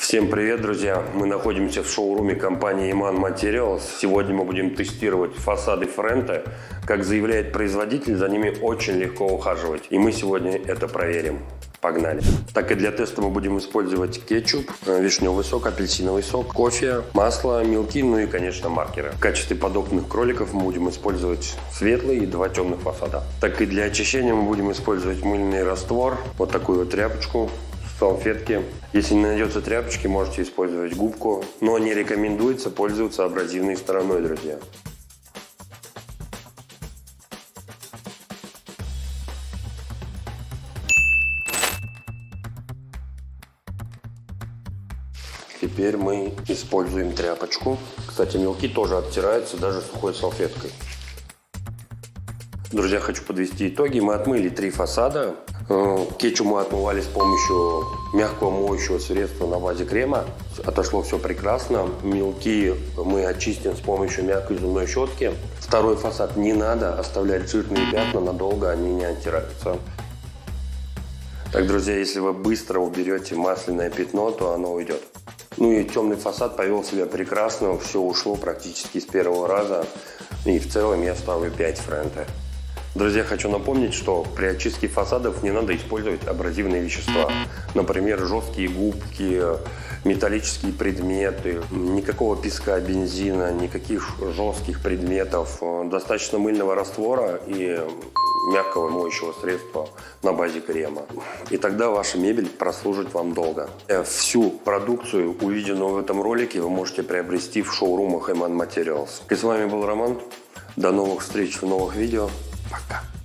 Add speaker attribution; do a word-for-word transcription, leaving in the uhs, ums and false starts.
Speaker 1: Всем привет, друзья! Мы находимся в шоуруме компании Eman Materials. Сегодня мы будем тестировать фасады Френте. Как заявляет производитель, за ними очень легко ухаживать. И мы сегодня это проверим. Погнали! Так и для теста мы будем использовать кетчуп, вишневый сок, апельсиновый сок, кофе, масло, мелки, ну и, конечно, маркеры. В качестве подопытных кроликов мы будем использовать светлый и два темных фасада. Так и для очищения мы будем использовать мыльный раствор, вот такую вот тряпочку, салфетки. Если не найдется тряпочки, можете использовать губку, но не рекомендуется пользоваться абразивной стороной, друзья. Теперь мы используем тряпочку. Кстати, мелки тоже оттираются даже сухой салфеткой. Друзья, хочу подвести итоги. Мы отмыли три фасада. Кетчуп мы отмывали с помощью мягкого моющего средства на базе крема. Отошло все прекрасно. Мелки мы очистим с помощью мягкой зубной щетки. Второй фасад не надо оставлять жирные пятна надолго, они не оттираются. Так, друзья, если вы быстро уберете масляное пятно, то оно уйдет. Ну и темный фасад повел себя прекрасно, все ушло практически с первого раза. И в целом я ставлю пять Френте. Друзья, хочу напомнить, что при очистке фасадов не надо использовать абразивные вещества. Например, жесткие губки, металлические предметы, никакого песка, бензина, никаких жестких предметов. Достаточно мыльного раствора и мягкого моющего средства на базе крема. И тогда ваша мебель прослужит вам долго. Всю продукцию, увиденную в этом ролике, вы можете приобрести в шоурумах Eman Materials. И с вами был Роман. До новых встреч в новых видео. Пока.